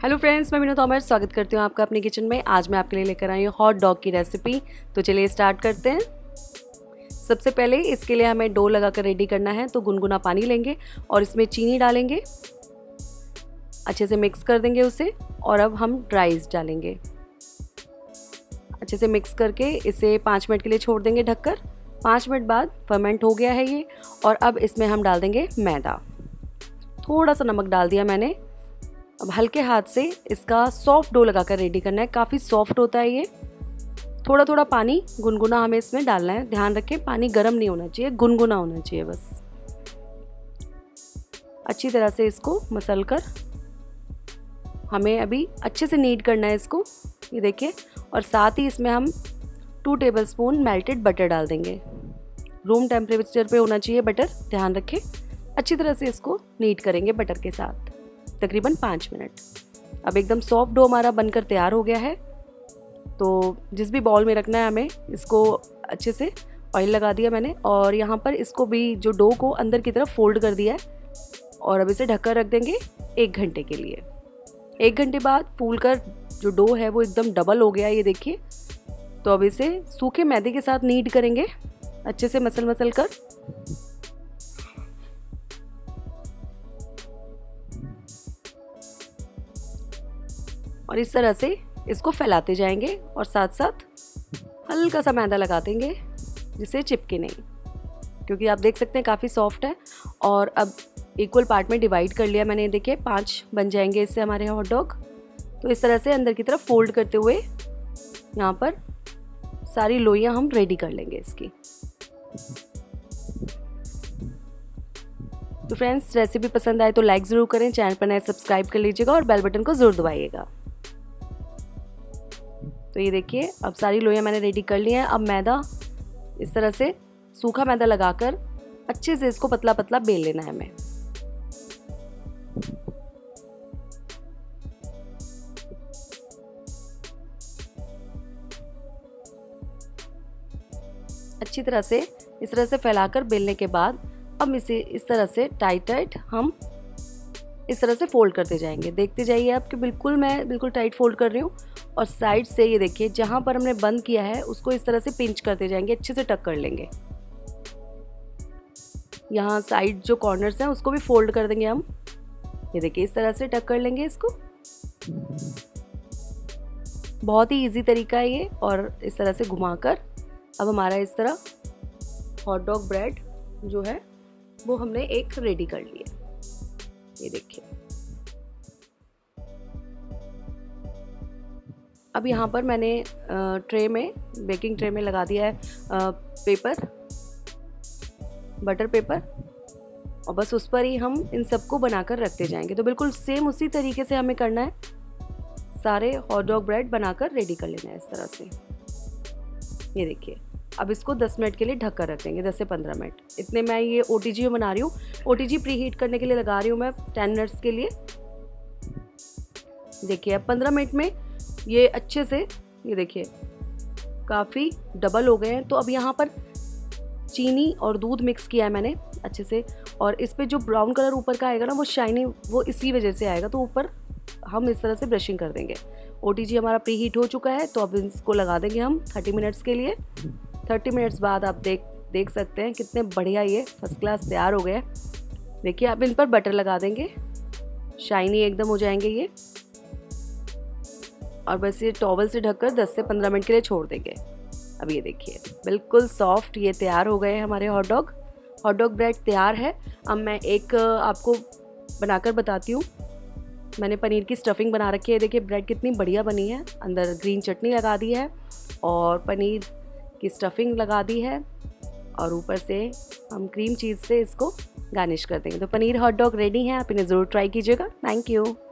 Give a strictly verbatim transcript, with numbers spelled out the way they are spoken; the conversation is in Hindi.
हेलो फ्रेंड्स, मैं मीनू तोमर स्वागत करती हूँ आपका अपने किचन में। आज मैं आपके लिए लेकर आई हूँ हॉट डॉग की रेसिपी। तो चलिए स्टार्ट करते हैं। सबसे पहले इसके लिए हमें डो लगाकर रेडी करना है। तो गुनगुना पानी लेंगे और इसमें चीनी डालेंगे, अच्छे से मिक्स कर देंगे उसे। और अब हम ड्राई ईस्ट डालेंगे, अच्छे से मिक्स करके इसे पाँच मिनट के लिए छोड़ देंगे ढककर। पाँच मिनट बाद फर्मेंट हो गया है ये। और अब इसमें हम डाल देंगे मैदा, थोड़ा सा नमक डाल दिया मैंने। अब हल्के हाथ से इसका सॉफ्ट डो लगाकर रेडी करना है। काफ़ी सॉफ्ट होता है ये। थोड़ा थोड़ा पानी गुनगुना हमें इसमें डालना है। ध्यान रखें, पानी गर्म नहीं होना चाहिए, गुनगुना होना चाहिए बस। अच्छी तरह से इसको मसल कर हमें अभी अच्छे से नीड करना है इसको, ये देखिए। और साथ ही इसमें हम टू टेबलस्पून मेल्टेड बटर डाल देंगे। रूम टेम्परेचर पे होना चाहिए बटर, ध्यान रखें। अच्छी तरह से इसको नीड करेंगे बटर के साथ तकरीबन पाँच मिनट। अब एकदम सॉफ्ट डो हमारा बनकर तैयार हो गया है। तो जिस भी बाउल में रखना है हमें, इसको अच्छे से ऑयल लगा दिया मैंने। और यहाँ पर इसको भी, जो डो को अंदर की तरफ फोल्ड कर दिया है। और अब इसे ढककर रख देंगे एक घंटे के लिए। एक घंटे बाद फूल कर जो डो है वो एकदम डबल हो गया, ये देखिए। तो अब इसे सूखे मैदे के साथ नीड करेंगे, अच्छे से मसल मसल कर। और इस तरह से इसको फैलाते जाएंगे और साथ साथ हल्का सा मैदा लगा देंगे जिससे चिपके नहीं, क्योंकि आप देख सकते हैं काफ़ी सॉफ्ट है। और अब इक्वल पार्ट में डिवाइड कर लिया मैंने, देखिए पांच बन जाएंगे इससे हमारे हॉट डॉग। तो इस तरह से अंदर की तरफ फोल्ड करते हुए यहाँ पर सारी लोइयाँ हम रेडी कर लेंगे इसकी। तो फ्रेंड्स, रेसिपी पसंद आए तो लाइक ज़रूर करें, चैनल पर नए सब्सक्राइब कर लीजिएगा और बेल बटन को ज़रूर दबाइएगा। तो ये देखिए, अब सारी लोइयाँ मैंने रेडी कर ली हैं। अब मैदा इस तरह से सूखा मैदा लगाकर अच्छे से इसको पतला पतला बेल लेना है हमें। अच्छी तरह से इस तरह से फैलाकर बेलने के बाद अब इसे इस तरह से टाइट टाइट हम इस तरह से फोल्ड करते जाएंगे। देखते जाइए आप कि बिल्कुल मैं बिल्कुल टाइट फोल्ड कर रही हूँ। और साइड से ये देखिए, जहाँ पर हमने बंद किया है उसको इस तरह से पिंच करते जाएंगे, अच्छे से टक कर लेंगे। यहाँ साइड जो कॉर्नर्स हैं उसको भी फोल्ड कर देंगे हम, ये देखिए इस तरह से टक कर लेंगे इसको। बहुत ही इजी तरीका है ये। और इस तरह से घुमाकर अब हमारा इस तरह हॉट डॉग ब्रेड जो है वो हमने एक रेडी कर लिया, ये देखिए। अब यहाँ पर मैंने ट्रे में, बेकिंग ट्रे में लगा दिया है पेपर, बटर पेपर। और बस उस पर ही हम इन सबको बनाकर रखते जाएंगे। तो बिल्कुल सेम उसी तरीके से हमें करना है, सारे हॉट डॉग ब्रेड बनाकर रेडी कर लेना है इस तरह से, ये देखिए। अब इसको दस मिनट के लिए ढक कर रख देंगे, दस से पंद्रह मिनट। इतने मैं ये ओ टी जी में बना रही हूँ। O T G preheat करने के लिए लगा रही हूँ मैं टेन मिनट्स के लिए। देखिए अब पंद्रह मिनट में ये अच्छे से, ये देखिए काफ़ी डबल हो गए हैं। तो अब यहाँ पर चीनी और दूध मिक्स किया है मैंने अच्छे से। और इस पर जो ब्राउन कलर ऊपर का आएगा ना, वो शाइनी, वो इसी वजह से आएगा। तो ऊपर हम इस तरह से ब्रशिंग कर देंगे। ओ टी जी हमारा प्री हीट हो चुका है। तो अब इसको लगा देंगे हम थर्टी मिनट्स के लिए। थर्टी मिनट्स बाद आप देख देख सकते हैं कितने बढ़िया ये फर्स्ट क्लास तैयार हो गए। देखिए अब इन पर बटर लगा देंगे, शाइनी एकदम हो जाएंगे ये। और बस ये टॉवल से ढककर दस से पंद्रह मिनट के लिए छोड़ देंगे। अब ये देखिए बिल्कुल सॉफ्ट ये तैयार हो गए हैं हमारे hot dog. Hot dog bread तैयार है। अब मैं एक आपको बनाकर बताती हूँ। मैंने पनीर की स्टफिंग बना रखी है। देखिए ब्रेड कितनी बढ़िया बनी है। अंदर ग्रीन चटनी लगा दी है और पनीर की स्टफिंग लगा दी है। और ऊपर से हम क्रीम चीज़ से इसको गार्निश कर देंगे। तो पनीर हॉट डॉग रेडी है, आप इन्हें ज़रूर ट्राई कीजिएगा। Thank you.